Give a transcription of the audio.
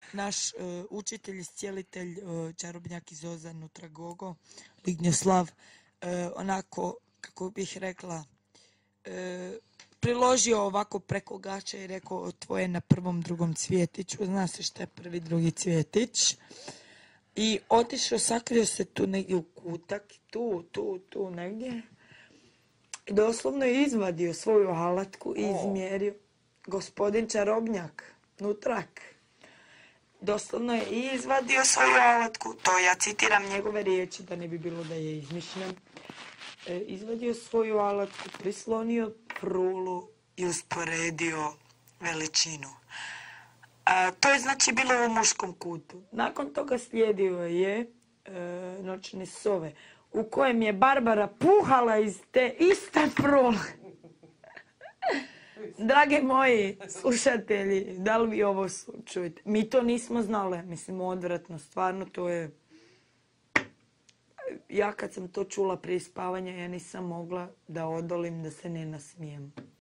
naš učitelj, iscijelitelj, čarobnjak iz Ozan, Nutragogo, Lignjoslav, onako, kako bih rekla, priložio ovako preko gaća i rekao tvoje na prvom, drugom cvjetiću, zna se šta je prvi, drugi cvjetić. I otišao, sakrio se tu negdje u kutak, tu negdje. I doslovno je izvadio svoju alatku i izmjerio. Gospodin čarobnjak, Nutrak. Doslovno je izvadio svoju alatku, to ja citiram njegove riječi, da ne bi bilo da je izmišljam. Izvadio svoju alatku, prislonio prulu i usporedio veličinu. To je znači bilo u muškom kutu. Nakon toga slijedio je Noćne sove, u kojem je Barbara puhala iz te iste prule. Drage moji slušatelji, da li vi ovo čujete? Mi to nismo znali, mislim, odvratno, stvarno to je... Ja kad sam to čula prije spavanja, ja nisam mogla da odolim, da se ne nasmijem.